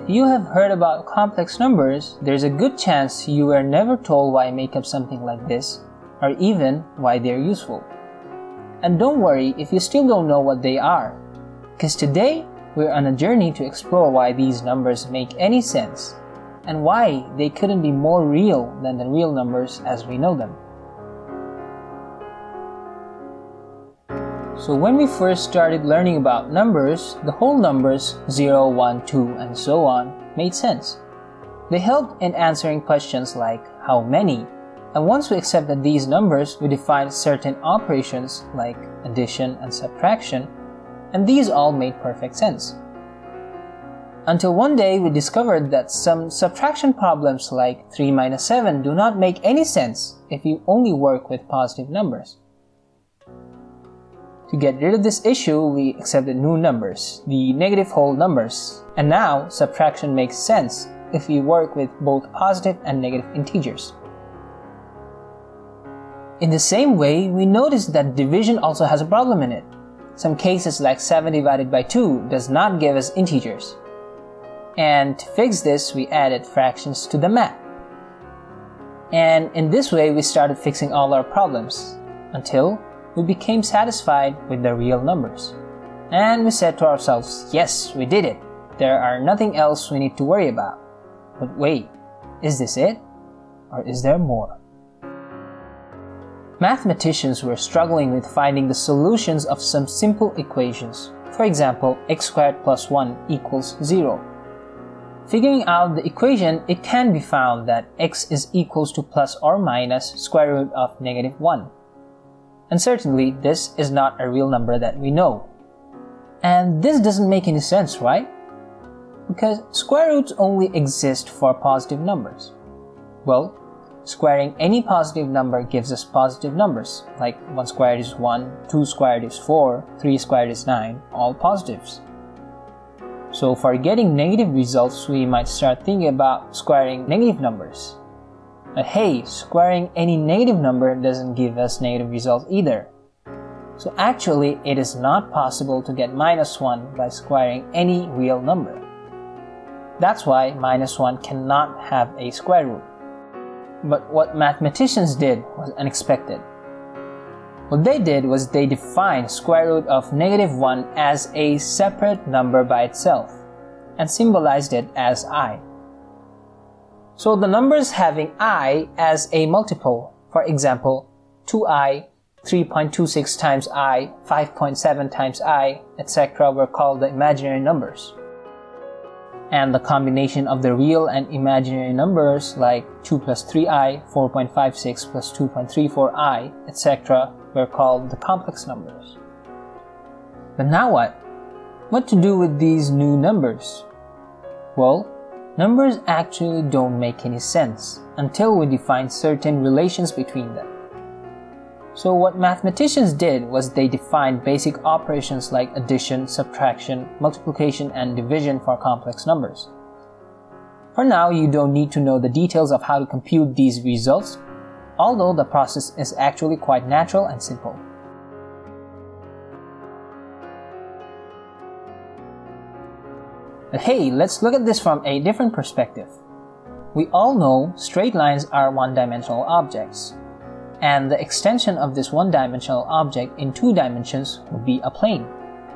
If you have heard about complex numbers, there's a good chance you were never told why make up something like this, or even why they're useful. And don't worry if you still don't know what they are, because today we're on a journey to explore why these numbers make any sense, and why they couldn't be more real than the real numbers as we know them. So when we first started learning about numbers, the whole numbers 0, 1, 2, and so on made sense. They helped in answering questions like how many, and once we accepted these numbers, we defined certain operations like addition and subtraction, and these all made perfect sense. Until one day we discovered that some subtraction problems like 3 minus 7 do not make any sense if you only work with positive numbers. To get rid of this issue, we accepted new numbers, the negative whole numbers, and now subtraction makes sense if we work with both positive and negative integers. In the same way, we noticed that division also has a problem in it. Some cases like 7 divided by 2 does not give us integers. And to fix this, we added fractions to the map. And in this way, we started fixing all our problems until we became satisfied with the real numbers. And we said to ourselves, yes, we did it. There are nothing else we need to worry about. But wait, is this it? Or is there more? Mathematicians were struggling with finding the solutions of some simple equations. For example, x squared plus 1 equals 0. Figuring out the equation, it can be found that x is equals to plus or minus square root of negative 1. And certainly, this is not a real number that we know. And this doesn't make any sense, right? Because square roots only exist for positive numbers. Well, squaring any positive number gives us positive numbers, like 1 squared is 1, 2 squared is 4, 3 squared is 9, all positives. So for getting negative results, we might start thinking about squaring negative numbers. But hey, squaring any negative number doesn't give us negative results either. So actually, it is not possible to get minus 1 by squaring any real number. That's why minus 1 cannot have a square root. But what mathematicians did was unexpected. What they did was they defined square root of negative 1 as a separate number by itself and symbolized it as I. So the numbers having I as a multiple, for example, 2i, 3.26 times I, 5.7 times I, etc. were called the imaginary numbers. And the combination of the real and imaginary numbers like 2 plus 3i, 4.56 plus 2.34i, etc. were called the complex numbers. But now what? What to do with these new numbers? Well, numbers actually don't make any sense until we define certain relations between them. So what mathematicians did was they defined basic operations like addition, subtraction, multiplication, and division for complex numbers. For now, you don't need to know the details of how to compute these results, although the process is actually quite natural and simple. But hey, let's look at this from a different perspective. We all know straight lines are one-dimensional objects, and the extension of this one-dimensional object in 2 dimensions would be a plane.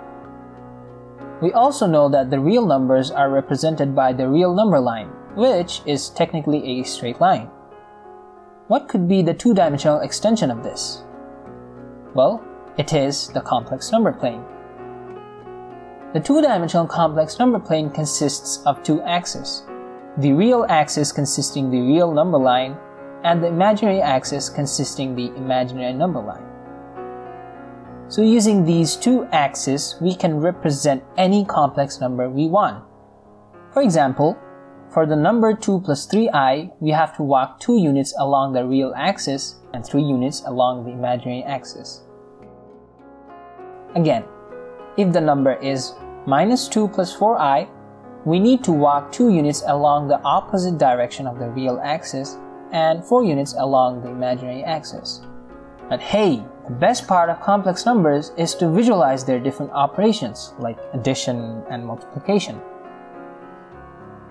We also know that the real numbers are represented by the real number line, which is technically a straight line. What could be the 2-dimensional extension of this? Well, it is the complex number plane. The 2-dimensional complex number plane consists of 2 axes, the real axis consisting the real number line, and the imaginary axis consisting the imaginary number line. So using these 2 axes, we can represent any complex number we want. For example, for the number 2 plus 3i, we have to walk 2 units along the real axis and 3 units along the imaginary axis. Again, if the number is minus 2 plus 4i, we need to walk 2 units along the opposite direction of the real axis and 4 units along the imaginary axis. But hey, the best part of complex numbers is to visualize their different operations like addition and multiplication.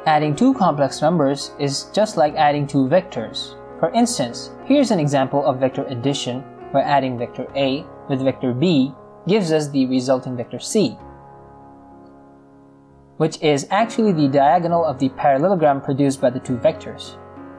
Adding two complex numbers is just like adding two vectors. For instance, here's an example of vector addition where adding vector A with vector B gives us the resulting vector C, which is actually the diagonal of the parallelogram produced by the two vectors.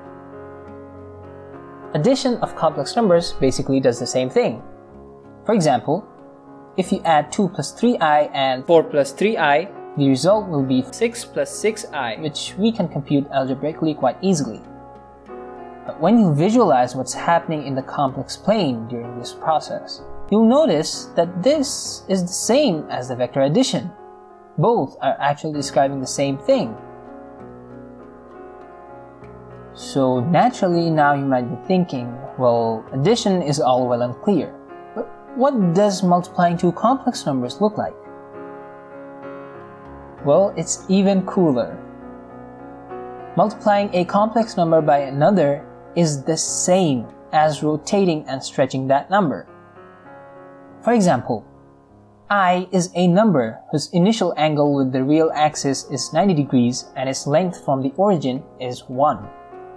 Addition of complex numbers basically does the same thing. For example, if you add 2 plus 3i and 4 plus 3i, the result will be 6 plus 6i, which we can compute algebraically quite easily. But when you visualize what's happening in the complex plane during this process, you'll notice that this is the same as the vector addition. Both are actually describing the same thing. So naturally now you might be thinking, well, addition is all well and clear, but what does multiplying two complex numbers look like? Well, it's even cooler. Multiplying a complex number by another is the same as rotating and stretching that number. For example, I is a number whose initial angle with the real axis is 90 degrees and its length from the origin is 1.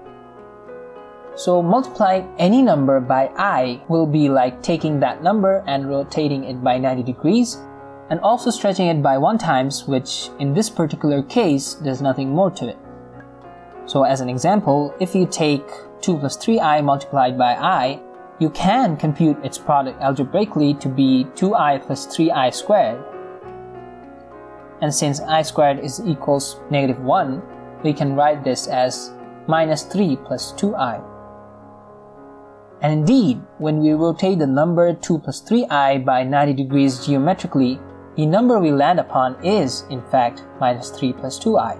So multiplying any number by I will be like taking that number and rotating it by 90 degrees and also stretching it by 1 times, which in this particular case does nothing more to it. So as an example, if you take 2 plus 3i multiplied by I, you can compute its product algebraically to be 2i plus 3i squared. And since I squared is equals -1, we can write this as minus 3 plus 2i. And indeed, when we rotate the number 2 plus 3i by 90 degrees geometrically, the number we land upon is, in fact, minus 3 plus 2i.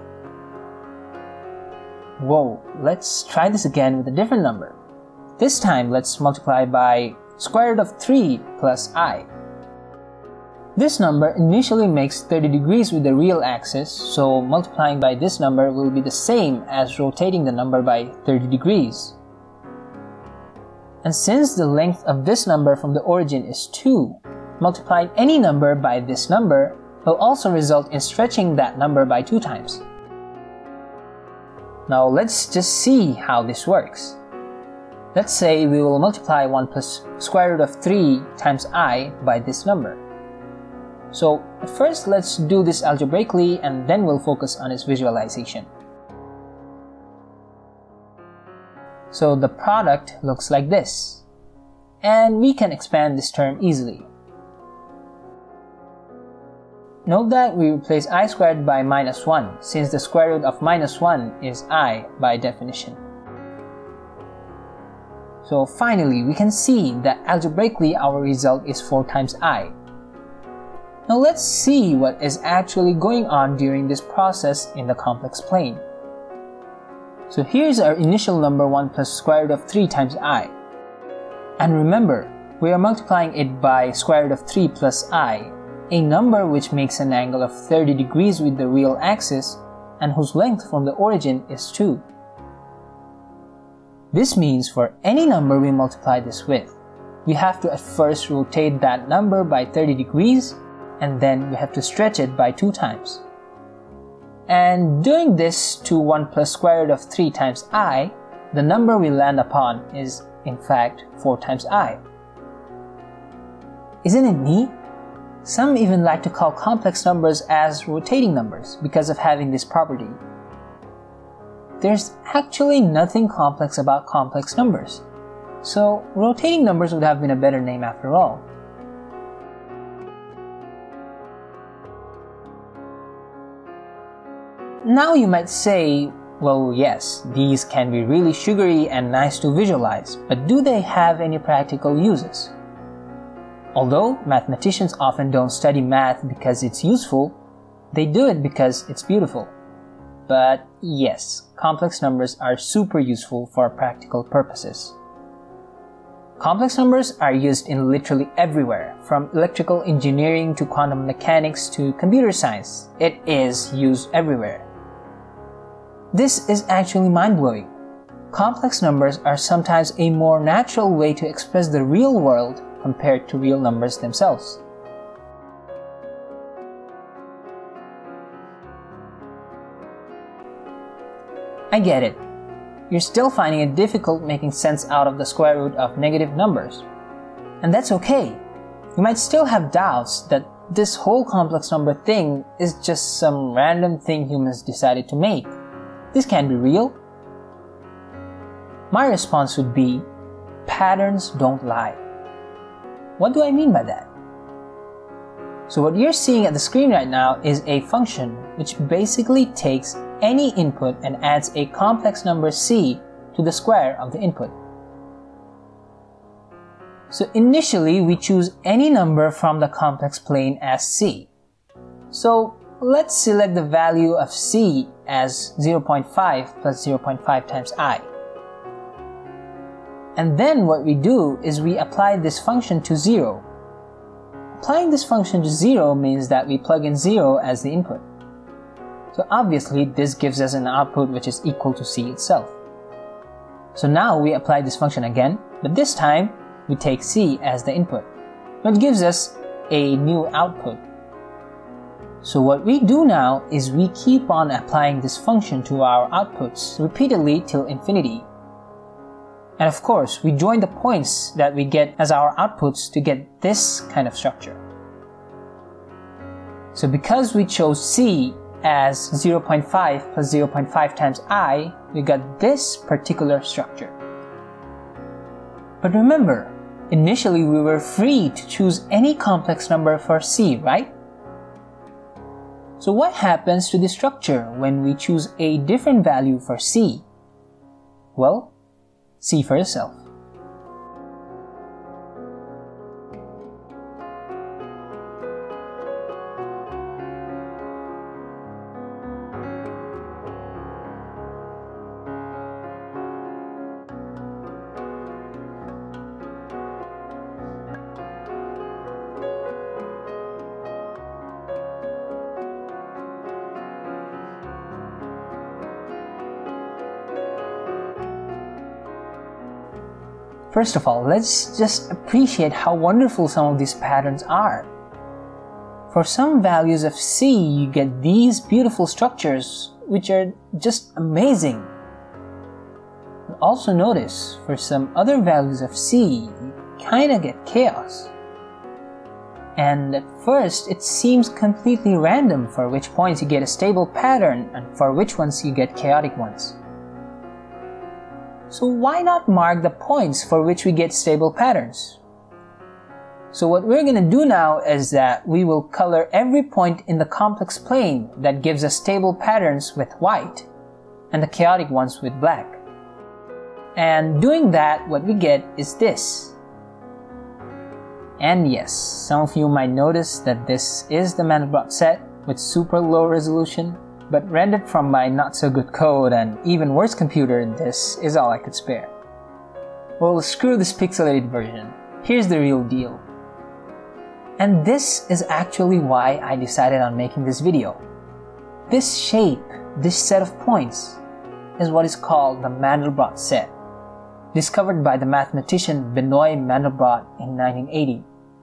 Whoa, let's try this again with a different number. This time, let's multiply by square root of 3 plus I. This number initially makes 30 degrees with the real axis, so multiplying by this number will be the same as rotating the number by 30 degrees. And since the length of this number from the origin is 2, multiplying any number by this number will also result in stretching that number by 2 times. Now let's just see how this works. Let's say we will multiply 1 plus square root of 3 times I by this number. So first let's do this algebraically and then we'll focus on its visualization. So the product looks like this, and we can expand this term easily. Note that we replace I squared by minus 1 since the square root of minus 1 is I by definition. So finally, we can see that algebraically our result is 4 times I. Now let's see what is actually going on during this process in the complex plane. So here's our initial number 1 plus square root of 3 times I. And remember, we are multiplying it by square root of 3 plus I, a number which makes an angle of 30 degrees with the real axis and whose length from the origin is 2. This means for any number we multiply this with, we have to at first rotate that number by 30 degrees and then we have to stretch it by 2 times. And doing this to 1 plus square root of 3 times I, the number we land upon is in fact 4 times I. Isn't it neat? Some even like to call complex numbers as rotating numbers because of having this property. There's actually nothing complex about complex numbers, so rotating numbers would have been a better name after all. Now you might say, well yes, these can be really sugary and nice to visualize, but do they have any practical uses? Although mathematicians often don't study math because it's useful, they do it because it's beautiful. But yes, complex numbers are super useful for practical purposes. Complex numbers are used in literally everywhere, from electrical engineering to quantum mechanics to computer science. It is used everywhere. This is actually mind-blowing. Complex numbers are sometimes a more natural way to express the real world compared to real numbers themselves. I get it. You're still finding it difficult making sense out of the square root of negative numbers. And that's okay. You might still have doubts that this whole complex number thing is just some random thing humans decided to make. This can't be real. My response would be, patterns don't lie. What do I mean by that? So what you're seeing at the screen right now is a function which basically takes any input and adds a complex number c to the square of the input. So initially we choose any number from the complex plane as c. So let's select the value of c as 0.5 plus 0.5 times I. And then what we do is we apply this function to 0. Applying this function to 0 means that we plug in 0 as the input. So obviously this gives us an output which is equal to c itself. So now we apply this function again, but this time we take c as the input, which gives us a new output. So what we do now is we keep on applying this function to our outputs repeatedly till infinity. And of course, we join the points that we get as our outputs to get this kind of structure. So because we chose c as 0.5 plus 0.5 times I, we got this particular structure. But remember, initially we were free to choose any complex number for c, right? So what happens to the structure when we choose a different value for c? Well, see for yourself. First of all, let's just appreciate how wonderful some of these patterns are. For some values of c, you get these beautiful structures which are just amazing. But also notice, for some other values of c, you kinda get chaos. And at first, it seems completely random for which points you get a stable pattern and for which ones you get chaotic ones. So why not mark the points for which we get stable patterns? So what we're going to do now is that we will color every point in the complex plane that gives us stable patterns with white and the chaotic ones with black. And doing that, what we get is this. And yes, some of you might notice that this is the Mandelbrot set with super low resolution, but rendered from my not-so-good code and even worse computer, this is all I could spare. Well, screw this pixelated version. Here's the real deal. And this is actually why I decided on making this video. This shape, this set of points, is what is called the Mandelbrot set, discovered by the mathematician Benoit Mandelbrot in 1980.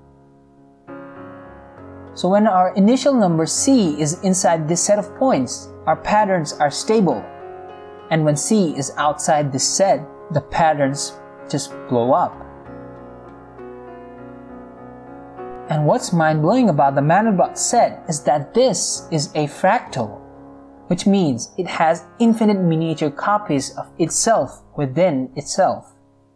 So when our initial number c is inside this set of points, our patterns are stable. And when c is outside this set, the patterns just blow up. And what's mind-blowing about the Mandelbrot set is that this is a fractal, which means it has infinite miniature copies of itself within itself.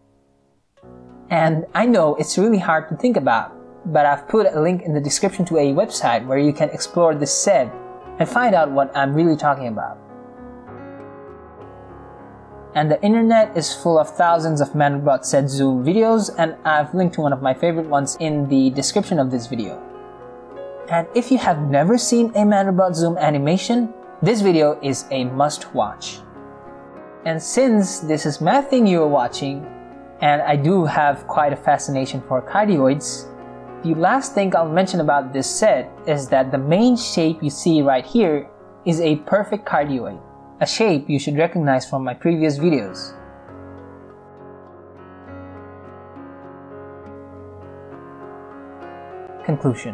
And I know it's really hard to think about, but I've put a link in the description to a website where you can explore this set and find out what I'm really talking about. And the internet is full of thousands of Mandelbrot set zoom videos, and I've linked to one of my favorite ones in the description of this video. And if you have never seen a Mandelbrot zoom animation, this video is a must-watch. And since this is math thing you are watching, and I do have quite a fascination for cardioids, the last thing I'll mention about this set is that the main shape you see right here is a perfect cardioid, a shape you should recognize from my previous videos. Conclusion.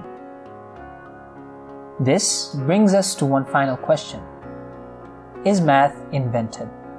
This brings us to one final question. Is math invented?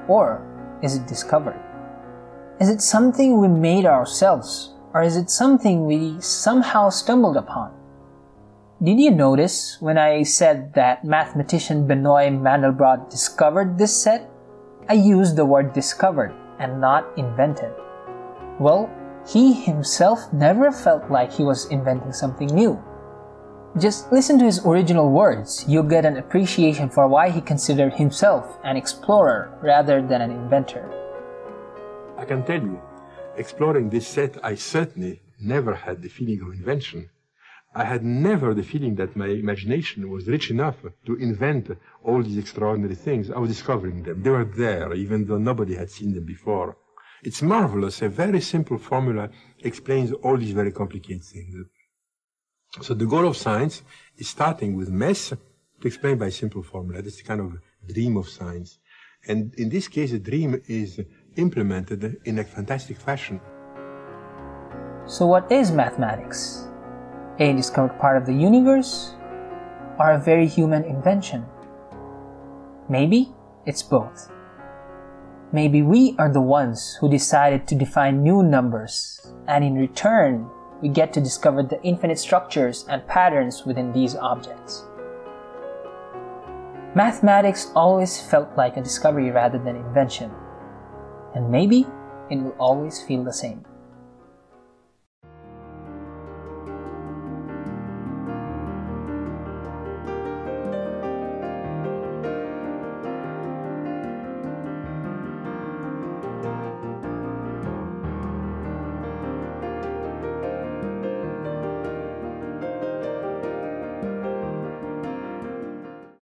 Or is it discovered? Is it something we made ourselves? Or is it something we somehow stumbled upon? Did you notice when I said that mathematician Benoit Mandelbrot discovered this set? I used the word discovered and not invented. Well, he himself never felt like he was inventing something new. Just listen to his original words. You'll get an appreciation for why he considered himself an explorer rather than an inventor. I can tell you, exploring this set, I certainly never had the feeling of invention. I had never the feeling that my imagination was rich enough to invent all these extraordinary things. I was discovering them. They were there, even though nobody had seen them before. It's marvelous. A very simple formula explains all these very complicated things. So the goal of science is starting with mess to explain by simple formula. That's the kind of dream of science. And in this case, the dream is implemented in a fantastic fashion. So what is mathematics? A discovered part of the universe, or a very human invention? Maybe it's both. Maybe we are the ones who decided to define new numbers, and in return, we get to discover the infinite structures and patterns within these objects. Mathematics always felt like a discovery rather than invention, and maybe it will always feel the same.